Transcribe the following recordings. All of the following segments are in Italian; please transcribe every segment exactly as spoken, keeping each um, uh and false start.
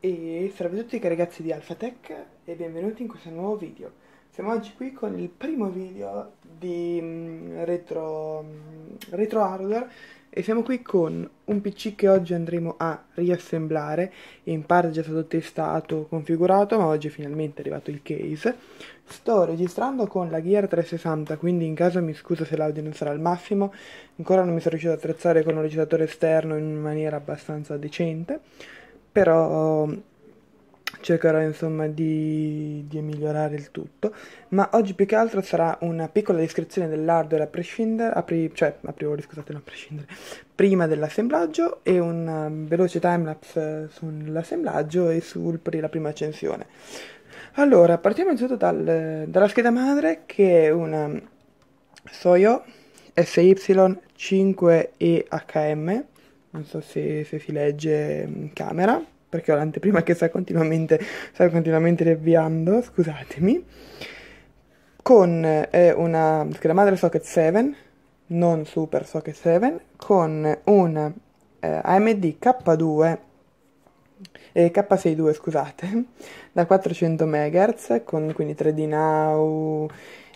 E salve a tutti ragazzi di Alphatech e benvenuti in questo nuovo video. Siamo oggi qui con il primo video di mm, retro, mm, retro hardware e siamo qui con un P C che oggi andremo a riassemblare. In parte è già stato testato, configurato, ma oggi è finalmente arrivato il case. Sto registrando con la Gear trecentosessanta, quindi in caso mi scuso se l'audio non sarà al massimo. Ancora non mi sono riuscito ad attrezzare con un registratore esterno in maniera abbastanza decente, però cercherò insomma di, di migliorare il tutto. Ma oggi più che altro sarà una piccola descrizione dell'hardware a prescindere, a pri- cioè a priori scusate, non a prescindere, prima dell'assemblaggio, e un um, veloce timelapse sull'assemblaggio e sulla prima accensione. Allora, partiamo innanzitutto dal, dalla scheda madre, che è una Soyo S Y cinque E H M. Non so se, se si legge in camera, perché ho l'anteprima che sta continuamente, sta continuamente riavviando, scusatemi. Con eh, una scheda madre socket sette, non super socket sette, con un eh, A M D K due, eh, K sesantadue, scusate, da quattrocento megahertz, con quindi tre D Now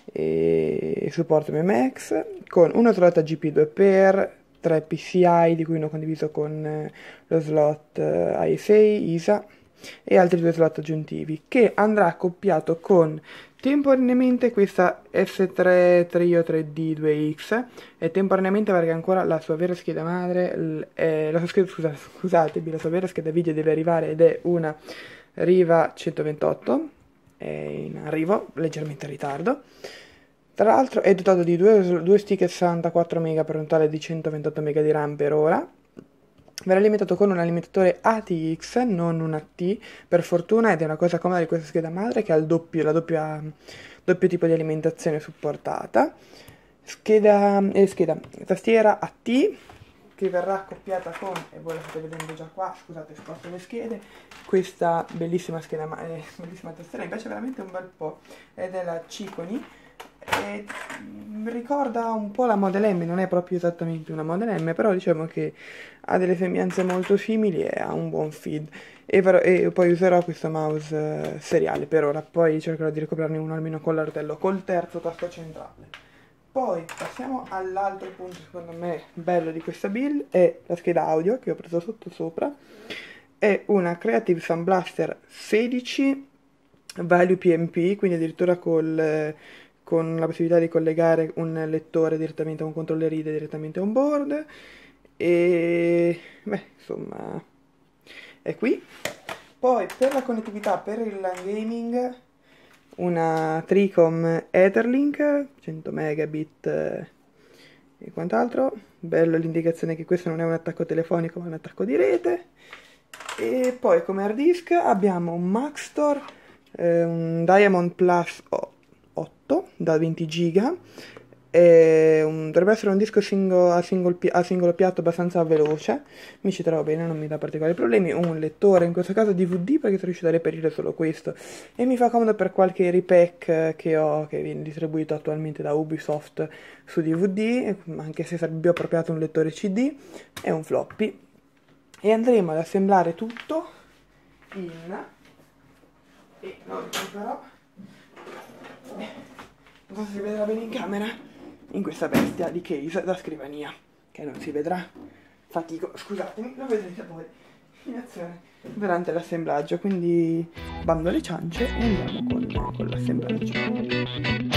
e supporto M M X, con uno slot G P due per tre P C I, di cui uno condiviso con eh, lo slot eh, I S A, I S A, e altri due slot aggiuntivi, che andrà accoppiato con temporaneamente questa S tre Trio tre D due X, e temporaneamente perché ancora la sua vera scheda madre, l- eh, la sua scheda, scusate, scusatevi, la sua vera scheda video deve arrivare, ed è una Riva centoventotto, è in arrivo, leggermente in ritardo. Tra l'altro è dotato di due, due stick sessantaquattro mega per un totale di centoventotto mega di RAM per ora. Verrà alimentato con un alimentatore A T X, non un A T, per fortuna, ed è una cosa comoda di questa scheda madre, che ha il doppio, la doppia, doppio tipo di alimentazione supportata. Scheda, eh, scheda, tastiera A T, che verrà accoppiata con, e voi la state vedendo già qua, scusate, sposto le schede, questa bellissima scheda, eh, bellissima tastiera, mi piace veramente un bel po', ed è la Chicony. E ricorda un po' la Model M, non è proprio esattamente una Model M, però diciamo che ha delle sembianze molto simili e ha un buon feed. E, e poi userò questo mouse eh, seriale per ora, poi cercherò di recuperarne uno almeno con l'artello, col terzo tasto centrale. Poi passiamo all'altro punto secondo me bello di questa build, è la scheda audio che ho preso sotto sopra. È una Creative Sound Blaster sedici Value P M P, quindi addirittura col... con la possibilità di collegare un lettore direttamente a un controller I D E direttamente on board. E beh, insomma, è qui. Poi per la connettività, per il LAN gaming, una Tricom Etherlink cento megabit e quant'altro. Bello l'indicazione che questo non è un attacco telefonico ma un attacco di rete. E poi come hard disk abbiamo un Maxtor, eh, un Diamond Plus otto da venti giga, e un, dovrebbe essere un disco singo, a, single, a singolo piatto abbastanza veloce, mi ci trovo bene, non mi dà particolari problemi. Un lettore, in questo caso D V D, perché sono riuscito a reperire solo questo, e mi fa comodo per qualche repack che ho, che viene distribuito attualmente da Ubisoft su D V D, anche se sarebbe più appropriato un lettore C D, e un floppy. E andremo ad assemblare tutto in, e lo ricorderò, non so se si vedrà bene in camera, in questa bestia di case da scrivania, che non si vedrà, fatico, scusatemi, lo vedrete poi in azione durante l'assemblaggio. Quindi bando alle ciance e andiamo con, con l'assemblaggio.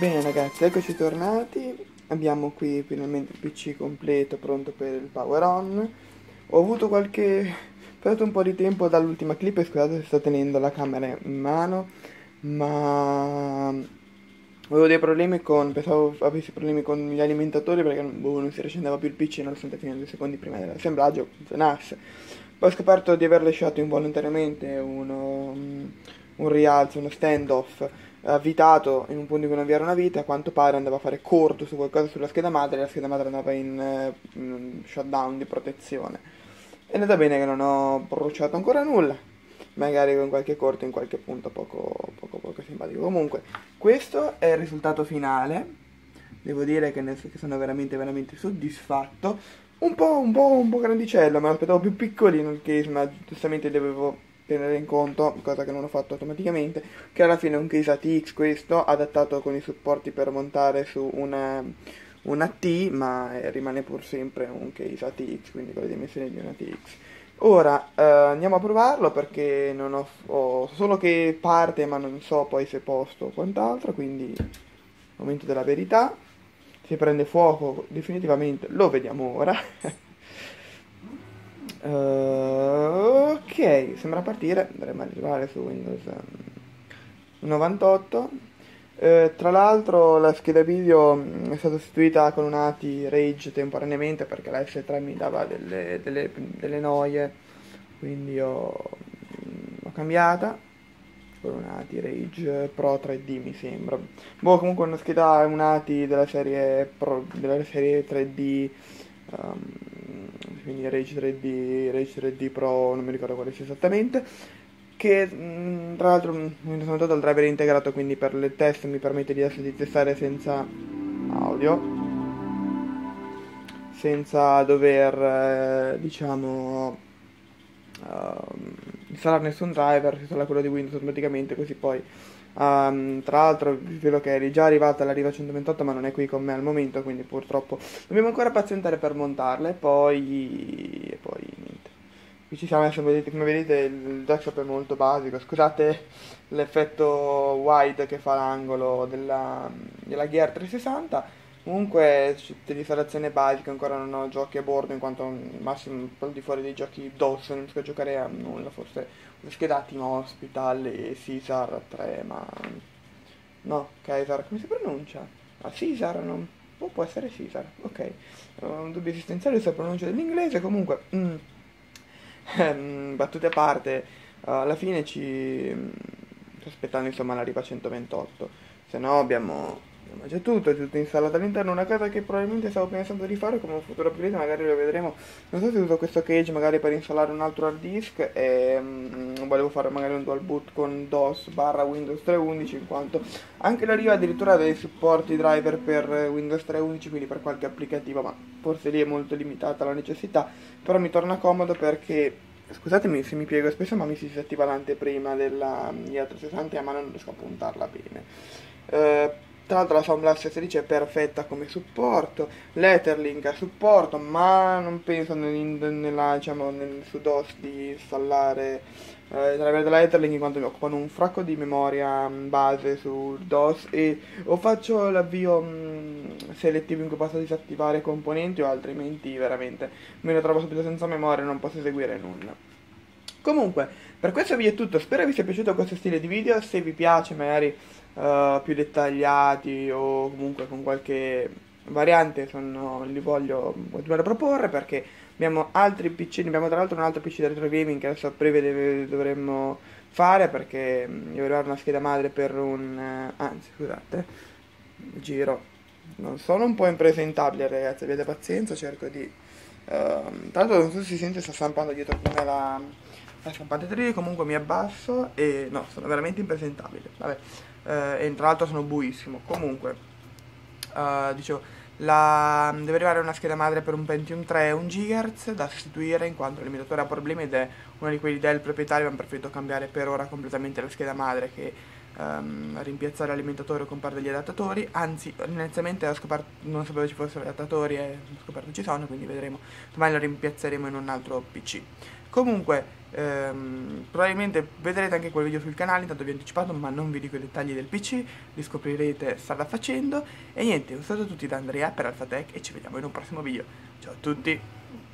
Bene ragazzi, eccoci tornati. Abbiamo qui finalmente il P C completo, pronto per il power on. Ho avuto qualche... ho perso un po' di tempo dall'ultima clip e scusate se sto tenendo la camera in mano, ma avevo dei problemi con... pensavo avessi problemi con gli alimentatori perché boh, non si riaccendeva più il P C nonostante fino a due secondi prima dell'assemblaggio funzionasse. Poi ho scoperto di aver lasciato involontariamente uno, un rialzo, uno standoff avvitato in un punto in cui non vi era una vita. A quanto pare andava a fare corto su qualcosa sulla scheda madre e la scheda madre andava in, eh, in shutdown di protezione. È andata bene che non ho bruciato ancora nulla, magari con qualche corto in qualche punto poco, poco, poco simpatico. Comunque, questo è il risultato finale. Devo dire che, ne, che sono veramente, veramente soddisfatto. Un po', un po', un po' grandicello, me l'aspettavo più piccolino il case, ma giustamente dovevo tenere in conto, cosa che non ho fatto automaticamente, che alla fine è un case A T X questo, adattato con i supporti per montare su una, una T, ma eh, rimane pur sempre un case A T X, quindi con le dimensioni di una T X. Ora eh, andiamo a provarlo perché non ho, ho solo che parte, ma non so poi se posto o quant'altro, quindi momento della verità. Si prende fuoco definitivamente, lo vediamo ora. uh, ok, sembra partire, dovremmo arrivare su Windows novantotto. Uh, tra l'altro la scheda video è stata sostituita con un A T I Rage temporaneamente perché la S tre mi dava delle, delle, delle noie, quindi ho, ho cambiata con un A T I Rage Pro tre D mi sembra. Boh, comunque una scheda, un A T I della serie Pro, della serie tre D, um, quindi Rage tre D, Rage tre D Pro, non mi ricordo quale sia esattamente, che mh, tra l'altro mi sono dato il driver integrato, quindi per il test mi permette di, essere, di testare senza audio, senza dover, eh, diciamo... Uh, installare nessun driver, si installa quello di Windows automaticamente, così poi um, tra l'altro vi svelo che è già arrivata la Riva centoventotto ma non è qui con me al momento, quindi purtroppo dobbiamo ancora pazientare per montarla e poi e poi niente. Qui ci siamo adesso, vedete, come vedete il desktop è molto basico, scusate l'effetto wide che fa l'angolo della, della Gear trecentosessanta. Comunque tutte l'installazione basica, ancora non ho giochi a bordo in quanto al massimo al di fuori dei giochi DOS non riesco a giocare a nulla, forse una scheda Team Hospital e Caesar tre, ma no, Caesar, come si pronuncia? Ah, Caesar, non... oh, può essere Caesar, ok, ho un dubbio esistenziale sulla pronuncia dell'inglese, comunque, mm. ehm, battute a parte, uh, alla fine ci... sto aspettando insomma la Riva centoventotto, se no abbiamo... ma c'è tutto, è tutto installato all'interno. Una cosa che probabilmente stavo pensando di fare come un futuro upgrade, magari lo vedremo. Non so se uso questo cage magari per installare un altro hard disk e um, volevo fare magari un dual boot con DOS barra Windows trecentoundici, in quanto anche la Riva addirittura ha dei supporti driver per Windows trecentoundici, quindi per qualche applicativo, ma forse lì è molto limitata la necessità. Però mi torna comodo perché, scusatemi se mi piego spesso, ma mi si disattiva l'anteprima della Gear trecentosessanta ma non riesco a puntarla bene. Uh, Tra l'altro la Sound Blaster sedici è perfetta come supporto, l'Etherlink ha supporto, ma non penso nel, nella, diciamo, nel, su DOS di installare eh, driver della Etherlink, in quanto mi occupano un fracco di memoria mh, base su DOS, e o faccio l'avvio mh, selettivo in cui posso disattivare componenti, o altrimenti veramente me lo trovo subito senza memoria e non posso eseguire nulla. Comunque, per questo video è tutto, spero vi sia piaciuto questo stile di video. Se vi piace magari uh, più dettagliati o comunque con qualche variante, sono, li voglio continuare a proporre, perché abbiamo altri P C, abbiamo tra l'altro un altro P C da retro gaming che adesso a breve deve, dovremmo fare, perché devo arrivare una scheda madre per un... Uh, anzi scusate, giro, non sono un po' impresentabile ragazzi, abbiate pazienza, cerco di... Uh, tra l'altro non so se si sente, sta stampando dietro di me la... la stampante tre D, comunque mi abbasso e no, sono veramente impresentabile, vabbè, eh, e tra l'altro sono buissimo. Comunque, uh, dicevo, la... deve arrivare una scheda madre per un Pentium tre un gigahertz da sostituire, in quanto il limitatore ha problemi ed è uno di quelli del proprietario. Abbiamo preferito cambiare per ora completamente la scheda madre che um, rimpiazzare l'alimentatore o comprare degli adattatori. Anzi, inizialmente ho scoperto, non sapevo ci fossero adattatori e ho scoperto ci sono, quindi vedremo, domani lo rimpiazzeremo in un altro P C. Comunque, Ehm, probabilmente vedrete anche quel video sul canale, intanto vi ho anticipato, ma non vi dico i dettagli del P C, li scoprirete strada facendo. E niente, un saluto a tutti da Andrea per Alphatec e ci vediamo in un prossimo video. Ciao a tutti!